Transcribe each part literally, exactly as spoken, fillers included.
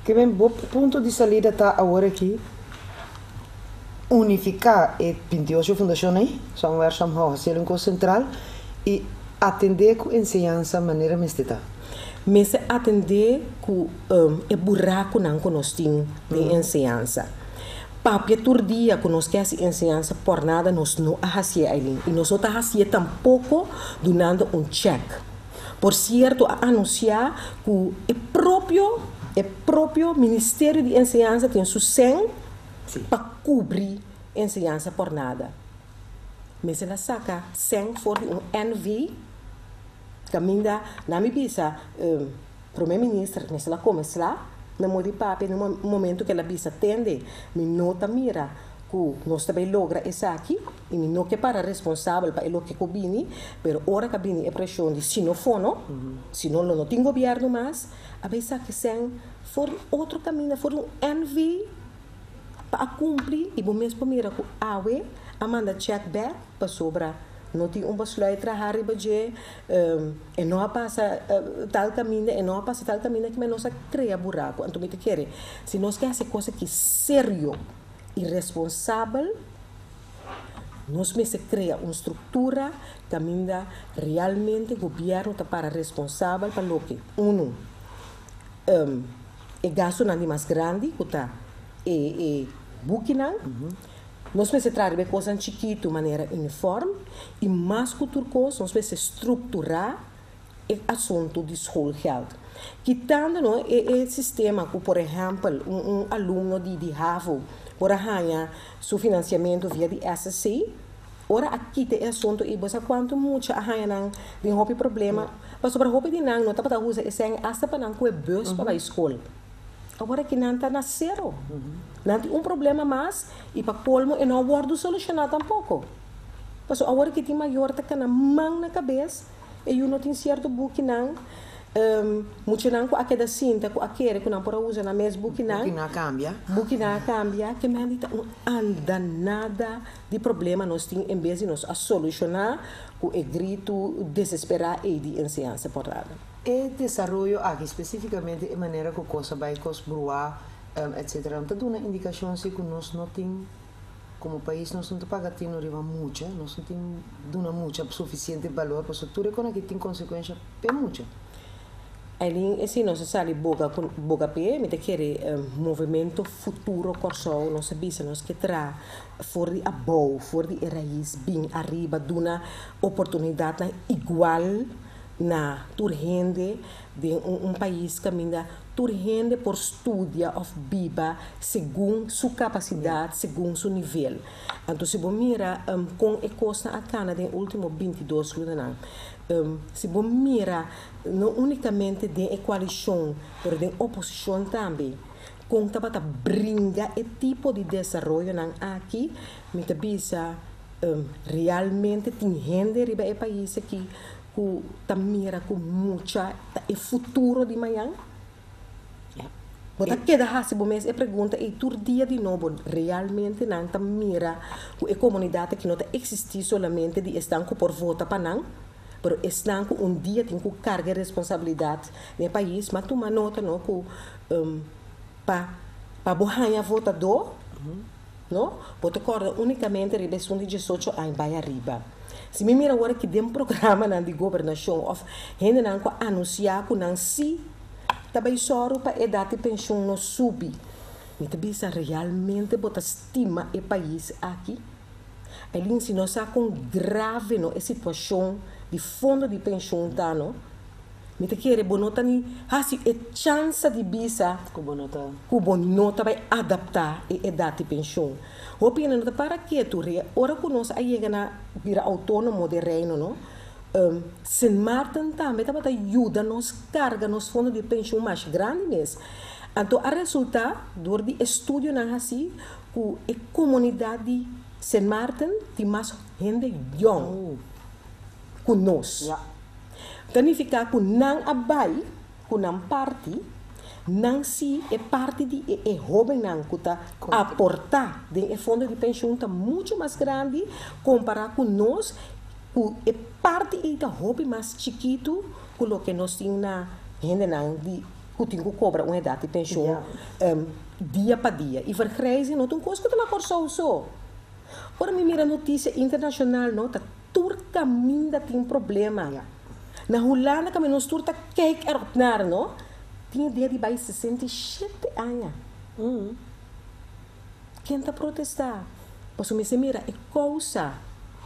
Que bem, bom ponto de saída está agora aqui. Unificar e vinte e oito fundações, são werkzaamheden Selinko Central, e atender com ensinança maneira mestita. Mas atender com um, o buraco não que nós temos de uhum. ensinança. Papia todo dia que nós queremos ensinança por nada, nós não fazemos ali. E nós não fazemos tampouco donando um cheque. Por certo, a anunciar que o próprio, o próprio Ministério de Ensinança tem sucesso para cobrir ensinança por nada. Mas ela saca sem for um N V, caminha na minha bisa, um, primeiro-ministro, mas ela começa lá, na modo de papel, no momento que ela bisa atende, me nota mira que nós também logra isso aqui, e me não que para responsável para o que combine, mas ora que bine é pressão de se não for, não, uhum. se não não tem governo mais, a bisa que sem for outro caminho, for um N V, para cumprir, e bom mesmo mira que a we a manda check back para sobra, não tem um basulho trabalhar e baje, e não passa uh, tal caminho, e não passa tal caminho que nós cria buraco, então me te quer, se nós quer fazer coisa que sério e responsável, nós me se cria uma estrutura que ainda realmente o governo está para responsável para o que um, um, o gasto não é mais grande, que está e, e Bukinan, uhum. nós vamos trabalhar coisas chiquito, de maneira uniforme, e mais que outra coisa, nós vamos estruturar o assunto de escola. Quitando não, o sistema que, por exemplo, um, um aluno de, de Havo, por arranhar seu financiamento via de S S C, ora aqui tem assunto e você quanto muito arranha não tem hobby problema, mas sobre hobby de não, não está para usar esse hasta para não que é bus para a escola. Agora que não está na zero. Uhum. Não tem um problema mais e para colmo e não abordo solucionar tampouco. Mas agora que tem maior tá na mão na cabeça e eu não tenho certo book não. Um, muito não com aquela cinta com aquele que não pode usar na mesa book não. Book não cambia. Book não cambia que me não anda nada de problema nós temos em vez de nós a solucionar com o grito desesperar e de ensinança por nada. E desenvolvimento aqui especificamente de maneira que a coisa vai cosbruar, um, etcétera. Então, dá uma indicação se que nós não temos, como país, nós não pagamos riba muito, nós não temos duna muito suficiente valor, porque tudo é que tem consequência para muito. Ali, assim, nós sabe boga boga pe, me te quer um, movimento futuro corso, nós sabemos nós que tra for de abou, for de raiz, bem arriba, duna oportunidade igual na turgende de um, um país que ainda turgende por estudia of biba segundo sua capacidade, segundo seu nível. Então se você mira um, com a coisa a cana de último vinte e dois anos, um, se você mira não unicamente de coalição, mas de oposição também, com tabata brinca e tipo de desenvolvimento aqui, me tabisa um, realmente tem gente riba e país aqui que tamira com muita e futuro de manhã. Bota que da se bom mês e pergunta e tur dia de novo realmente não tamira com a comunidade que não existe solamente de estanco por vota para não, pero estanco um dia tem que carga responsabilidade no país, mas tu nota não com um, para para borrar votador, uhum. não? Bota corda unicamente rebeção de dezoito anos vai arriba. Se me mira agora que tem um programa na de governação, of gente não anunciar que não se também só para a idade de pensão não subir. Me também se realmente botar estima o país aqui. Ali se nós está com grave no a situação de fundo de pensão tá não. Me te quer bonota ni hasi a chance de bisa que bonota que bonota vai adaptar a idade de pensão. Opina não para que tu re ora que nós aí na vira autônomo de reino não. Um, Saint Martin também tá ajuda nos carga nos fundos de pensão mais grande mesmo. Então a resultar do de estudo não assim que a comunidade de Saint Martin tem mais gente young que nós. Yeah. Significa que não abai, que não parte, não se é parte de é jovem não que está aportar de fundo de pensão está muito mais grande comparado com nós. É parte da hobby mais chiquito que o que nós temos na gente de que tem que cobrar uma idade de pensão Yeah. um, dia para dia. E vergrijzen, não tem coisa que não corso só. Ora, me mira notícia internacional, não, tá turca minda tem problema. Yeah. Na Holanda, que nós turca kijk erop naar, não? Tinha dia de bij sessenta e sete anos. Mm. Quem está protestar? Posso me se mira, é causa.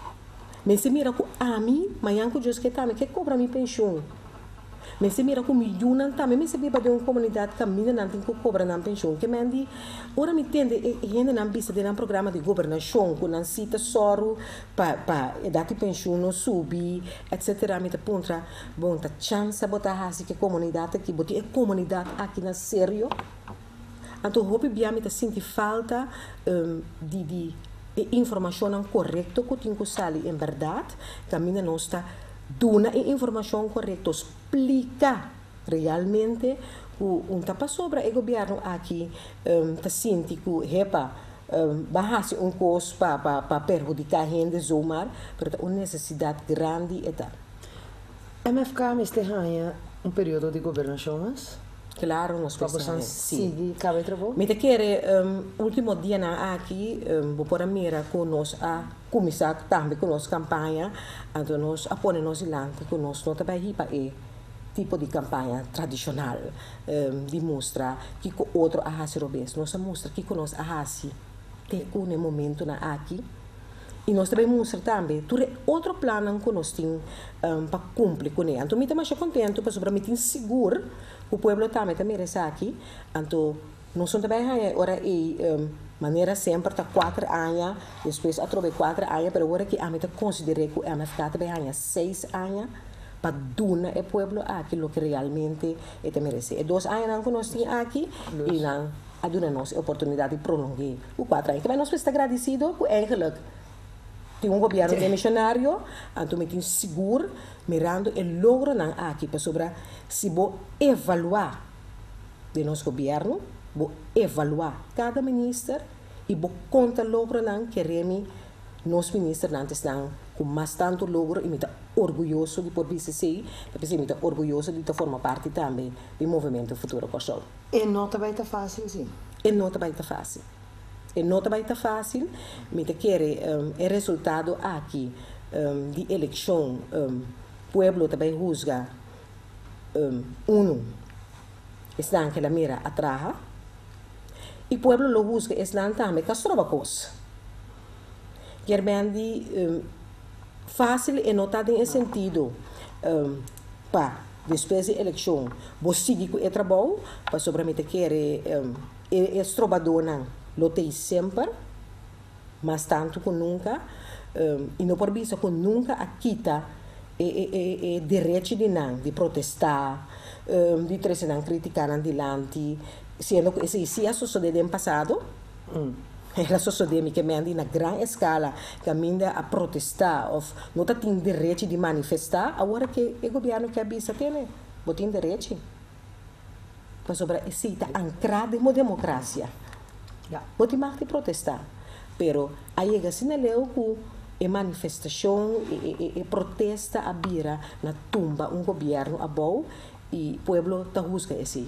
Me se mira com a mim, mas eu que que também que cobra minha pensão. Me se mira com milhões também, me se vive de uma comunidade que ainda não tem que cobrar na pensão. Que me andi, ora me entende, e ainda não vista de um programa de governação, com não cita soro para para dar pensão não subir, etcétera. Me te pontra, bom, tá chance botar assim que comunidade aqui, botar comunidade aqui na sério. Então, hope bia me te senti falta um, de de e informação correta que tem que sair em verdade, que a minha não está dando a informação correta, explica realmente o um tapa sobre o governo aqui um, te sente que repa um, bahas um custo para para para perjudicar a gente zomaar, mas uma necessidade grande é tal. M F K me este ganha um período de governação, mas Claro, nós para precisamos. você seguir cabe trabalho. Me te quer um, último dia na aqui, um, vou pôr a mira com nós a começar também com nossa campanha, então nós apoiamos nós ilante com nós não também para é tipo de campanha tradicional, um, de mostrar que com outro a hasi robes, nós mostra que com nós a hasi tem um momento na aqui. E nós também mostramos também, tu outro plano que nós temos um, para cumprir com ele. Então, eu estou mais contente, porque para mim tem seguro que o povo também está merece aqui. Então, nós também agora é um, maneira sempre está quatro anos, depois atrove quatro anos, mas agora que a mim considera que a M F K também ganha seis anos para donar ao povo aquilo que realmente ele merece. E dois anos que nós temos aqui, e não a donar nos a oportunidade de prolongar o quatro anos. Também nós estamos agradecidos com eigenlijk tem um governo de missionário, então me tem seguro, mirando e logro não aqui para sobre se vou evaluar de nosso governo, vou evaluar cada ministro e vou contar logro não que remi nos ministros não estão com mais tanto logro e me está orgulhoso de poder dizer, porque me está orgulhoso de formar parte também do movimento Futuro Corsol. E não também está fácil, sim. E não também está fácil. E não também está fácil, me te quer um, o resultado aqui um, de eleição, um, o povo também juzga um, uno, está que la mira atrás, e o povo lo juzga está também que trova coisa. Quer bem um, fácil e não está em sentido um, para depois da eleição, você seguir com o trabalho, para sobre me te quer um, e, e trovador não. Lotei sempre, mas tanto que nunca, um, e não por isso que nunca a quita e, e, e, e direito de não, de protestar, um, de trazer não criticar adiante, sendo que se isso sucedeu no passado, mm. ela sucedeu que me andi na grande escala, que ainda a protestar, ou não tem direito de manifestar, agora que o governo que avisa tem, não tem direito. Mas sobre isso está ancrado em uma democracia. Yeah. Pode mais de protestar, pero aí é assim leu que a manifestação e, e, e protesta a bira na tumba um governo a bom e o povo está busca esse.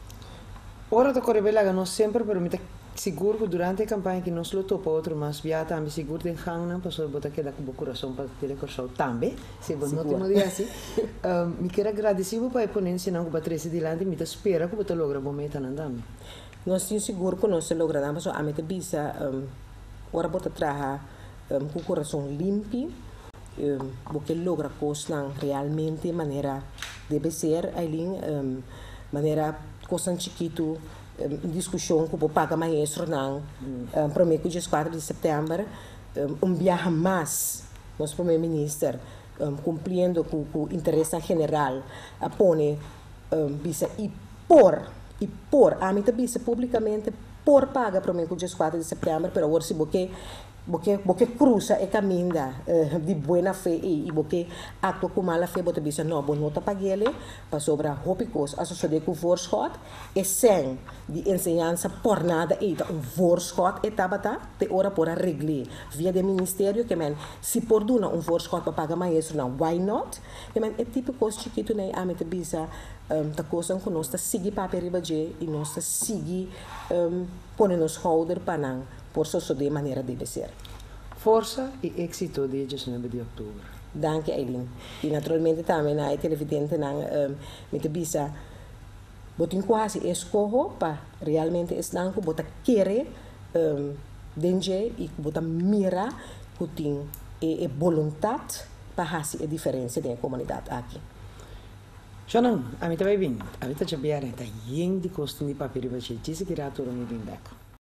Ora da Correbela nós sempre permite seguro que durante a campanha que nós lutou para outro mas via também seguro tem hang não passou botar que dá com o coração para ter coração também se você não tem dia assim me quero agradecer para a ponência não que bater de lante me espera que você logra bom meta não também. Nós temos seguro que nós logramos, mas a meta bisa, ora bota traha com o coração limpo, porque logra coisas realmente maneira deve ser, aí maneira coisas chiquito, discussão que o paga maestro não, para mim que dia quatro de setembro, um viaje mais, nosso primeiro-ministro, cumprindo com o interesse general, a pone bisa e por e por a mim também publicamente por paga para mim com dia quatro de setembro para hoje se porque porque porque cruza e caminha uh, de boa fé e, e porque acto com mala fé bote bisa no bo nota pagele para sobra hopicos associado com voorschot e sem de ensinança por nada e um voorschot e tabata te ora por arreglar via de ministério que men se por duna um voorschot para pagar maestro não why not que men é tipo coisa chiquito né a mete bisa um, ta coisa que nós ta sigi papel riba je e nós ta sigi um, pone nos holder para por so de maneira deve ser. Força e êxito dia dezenove de outubro. Danke Eileen. E naturalmente também na televidente na um, met bisa botin quase escojo para realmente estar com bota querer um, denje e bota mira kuting e, e vontade para fazer a diferença da comunidade aqui. Jonan, a mim também vim. A mim também é tá yen de costume de papel e baixo. Disse que era tudo me bem daqui.